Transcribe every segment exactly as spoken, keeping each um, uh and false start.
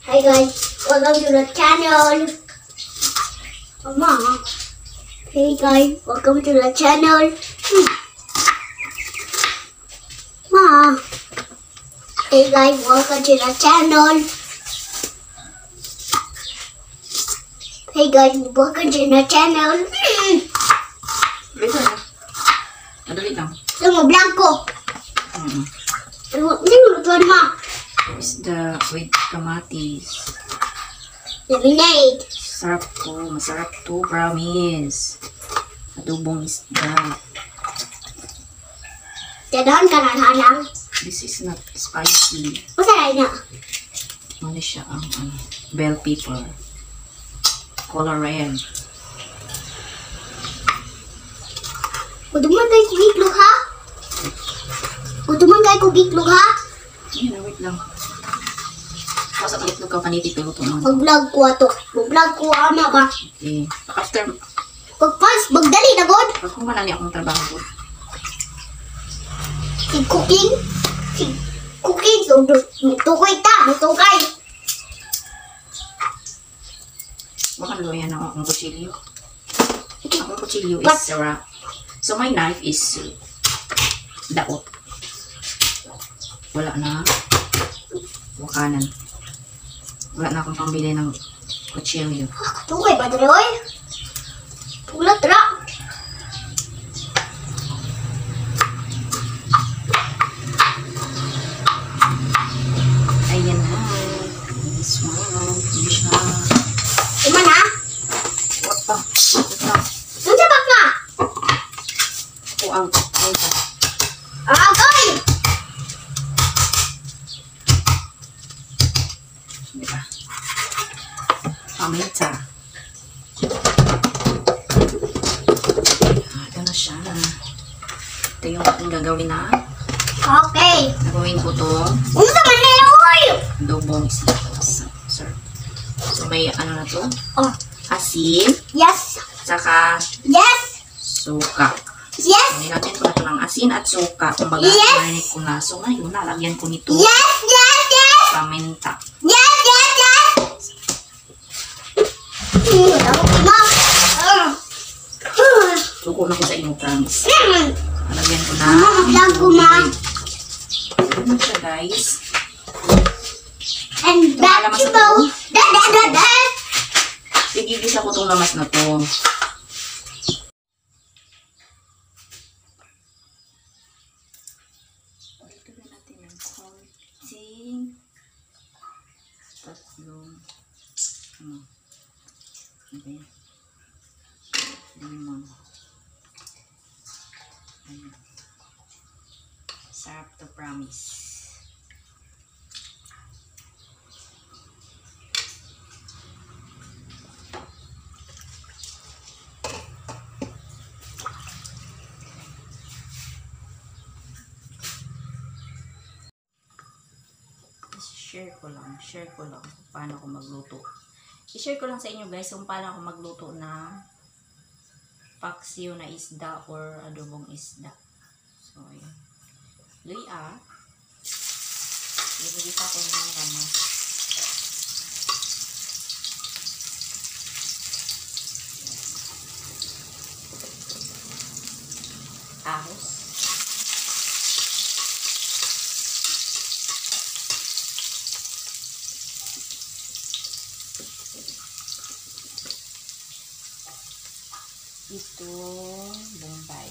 Hi guys, welcome to the channel. Mama. Hey guys, welcome to the channel. Hmm. Ma. Hey guys, welcome to the channel. Hey guys, welcome to the channel. Hmm. Dito na. Madali lang. Ito mo, blanco. Mm. Ano yung lutuan mo? Isda with kamatis. Lemonade. Sarap to. Masarap to. Promise. Adobong isda. Dadaan ka na halang. This is not spicy. Masarap na. Ano siya ang um, bell pepper. Color red. Uduman kayo kugiklog ha? Uduman kayo kugiklog ha? Ayun na, wait lang. Basta itlog ka paniti tuluto mo. Mag-vlog ko ato. Mag-vlog ko ama ba? Okay. After, Pag-fast, magdali na god. pag kumanan niya akong trabaho. Si cooking. Si cooking. So, mutukay ta. Mutukay. Baka luyan ako akong kutsilyo. Akong kutsilyo is sarap. So, my knife is uh, daot. Wala na. Wakanan. Wala na akong pambili ng kutsilyo. Mutukay ba dali oy? Pulat ra. Ayan na. This one. Finish na. Iman ha? What pa? What pa? Nung sabak na. Oh, out. Out. Ah, okay. Diba? Paminta. Ah, ito na siya. Ito yung aking gagawin na. Okay. Gagawin ko to. Ano sa manila oy? Adobong isda. Sir. So, may ano na to? Oh. Asin. Yes. Saka Yes. suka. Yes. Nilagyan ko na ito ng asin at suka. Kumbaga, Yes. marinig ko na. So, ngayon, nalagyan ko nito. Yes, yes, yes. Paminta. Yes, yes, yes. Hmm, ako ma. Ah. Ah. Suko na ko sa inyo, promise. Hmm. Nalagyan ko na. Mama, mag-vlog ko, ma. Ano siya, guys? And back to go. Da, da, da, da. Igigisa ko itong lamas na to. Dito na natin ng konting tatlong ano okay limang ayun. Sarap to, promise. Share ko lang, share ko lang kung paano ako magluto. I-share ko lang sa inyo guys kung paano ako magluto ng paksiw na isda or adobong isda. So, ayan. Luya. Ibigisa ko ng lamas. Ahos. Ito, bombay.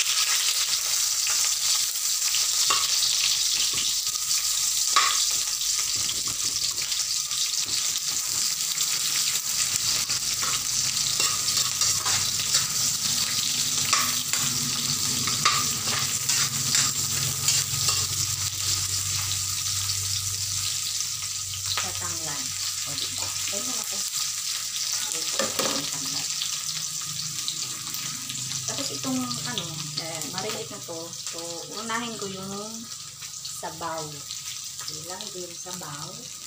Tatanglan. O, diba? Ganyan ako. Tatanglan. Tapos itong ano, eh, marinig na to. So, unahin ko yung sabaw. Ilagay ko yung sabaw.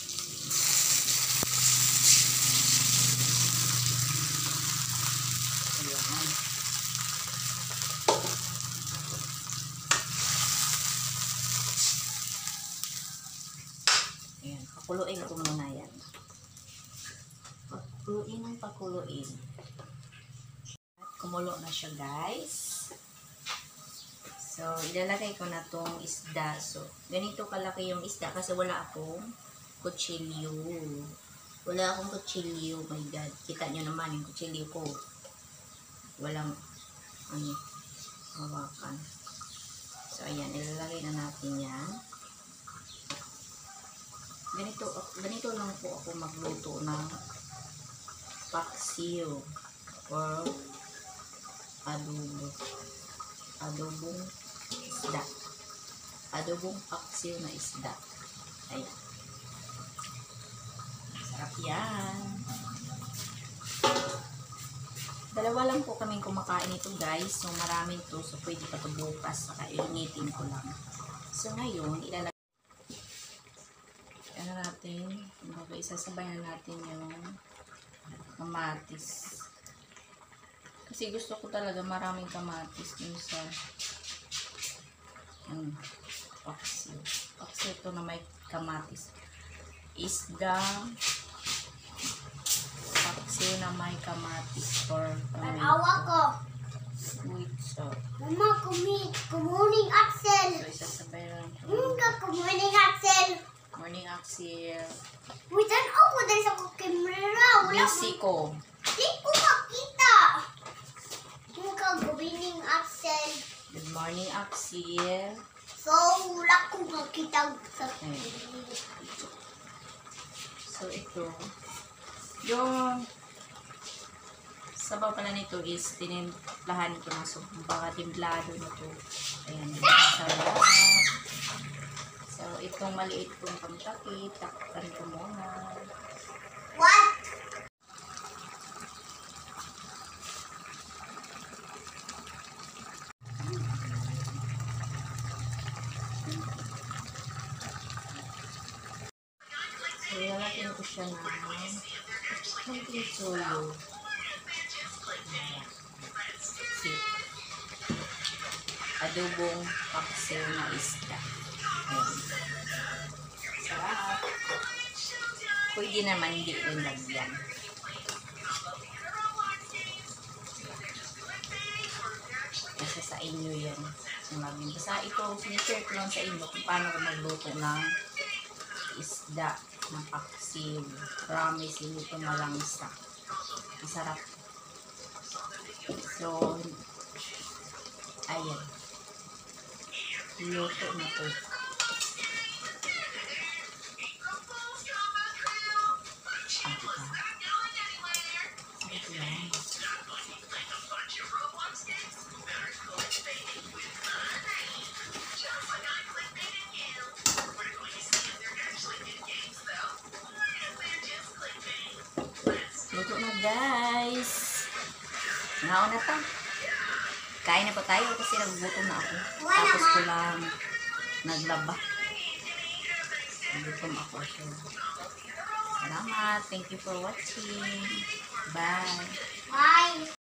Ayan. Ayan, kakuluin ko muna yan. Kuluin ang pakuluin. At kumulo na siya, guys. So, ilalagay ko na tong isda. So, ganito kalaki yung isda kasi wala akong kutsilyo. Wala akong kutsilyo. My God. Kita nyo naman yung kutsilyo ko. Walang, ano, hawakan. So, ayan. Ilalagay na natin yan. Ganito, ganito lang po ako magluto ng paksiw or adobo. Adobong isda. Adobong paksiw na isda. Ayan. Sarap yan. Dalawa lang po kaming kumakain ito, guys. So, maraming to. So, pwede pa ito bukas. Saka initin ko lang. So, ngayon, ilalagay ano natin, okay, isasabay na natin yung kamatis. Kasi gusto ko talaga maraming kamatis dun sa um, paksiw. Paksiw ito na may kamatis. Isda, paksiw na may kamatis for Awa ko. Wait, so. Mama, kumi, kumuning Axel. So, isasabay lang. Mga kumuning Axel. Morning, Axel. Wait, ano ako dahil sa kamera? Wala Busy ko. Di ko makita. Mga kumuning Axel. Good morning, Axel. So, wala ko makita sa Ayan. So, ito. Yung sabaw pala nito is tinimplahan ko na. So, baka timplado nito. Ayan. Sarap. So, itong maliit kong pangtakip, takpan ko muna. What? So, lalagyan ko siya ng konting suyo. See? Adobong paksiw na isda. Ayan. Sarap. Pwede naman hindi rin lagyan. Kasi sa inyo yan. Yung lagyan. Basta ito, sinishare ko lang sa inyo kung paano ko magluto ng isda ng paksiw. Promise, hindi ito malangsa. Masarap. So, ayan. Luto na to. Luto na, guys. Ngaon na ta. Kain na po tayo kasi nagugutom na ako. Tapos ko lang naglaba. Nagutom ako. So, salamat. Thank you for watching. Bye. Bye.